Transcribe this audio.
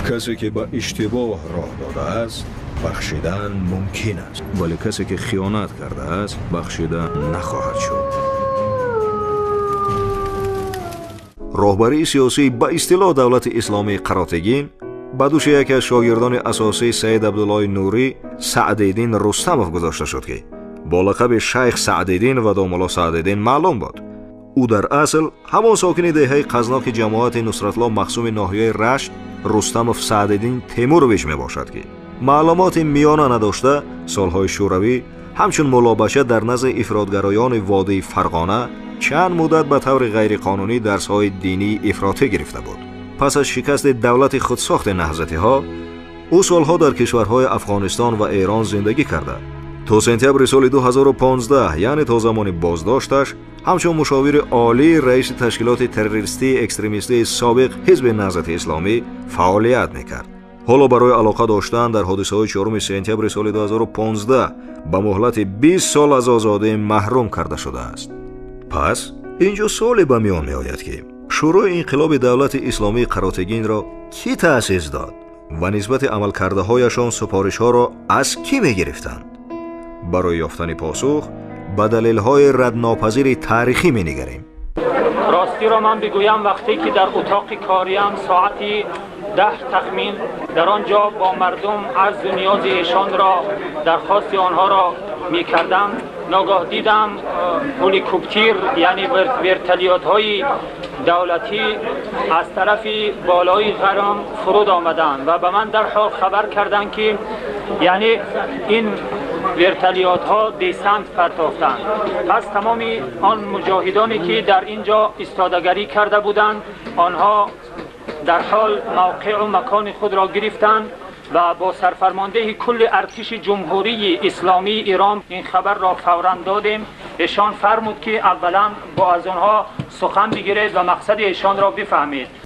کسی که به اشتباه راه داده است بخشیدن ممکن است، ولی کسی که خیانت کرده است بخشیدن نخواهد شد. راهبری سیاسی به اصطلاح دولت اسلامی قراتگین به دوش یکی از شاگردان اساسی سید عبدالله نوری سعدالدین رستمов گذاشته شد که با لقب شیخ سعدالدین و داملا سعدالدین معلوم بود. او در اصل همان ساکن دهه قزناق جماعت نصرتالله مقسوم ناحیه رشت رستمov سعدالدین تیمورویچ می باشد که معلومات میانه نداشته سالهای شوروی همچون ملابشه در نزد افراطگرایان وادی فرغانه چند مدت به طور غیرقانونی درس‌های دینی افراطی گرفته بود. پس از شکست دولت خودساخت نهضتی ها او سالها در کشورهای افغانستان و ایران زندگی کرده تا سپتامبر سال 2015 یعنی تا زمان بازداشتش همچون مشاور عالی رئیس تشکیلات تروریستی اکستریمیستی سابق حزب نهضت اسلامی فعالیت میکرد. حالا برای علاقه داشتن در حادثه‌های 4 سپتامبر سال 2015 به مهلت 20 سال از آزادی محروم کرده شده است. پس اینجا سوالی به میان میآید که شروع انقلاب دولت اسلامی قراتگین را کی تأسیس داد و نسبت عملکرده‌هایشان سفارش‌ها را از کی می‌گرفتند؟ برای یافتن پاسخ به دلیل‌های ردناپذیر تاریخی می‌نگریم. راستی را من بگویم وقتی که در اتاق کاریم ساعتی 10 تخمین در آنجا با مردم عرض و نیاز ایشان را درخواست آنها را می کردم ناگاه دیدم هلیکوپتر یعنی ورتولیات های دولتی از طرف بالای غرام فرود آمدند و به من در حال خبر کردند که یعنی این ورتولیات ها دیسنت پرتافتند. پس تمام آن مجاهدانی که در اینجا استادگری کرده بودند آنها در حال موقع و مکان خود را گرفتند و با سرفرمانده کل ارتش جمهوری اسلامی ایران این خبر را فوراً دادیم. ایشان فرمود که اولا با از آنها سخن بگیرید و مقصد ایشان را بفهمید.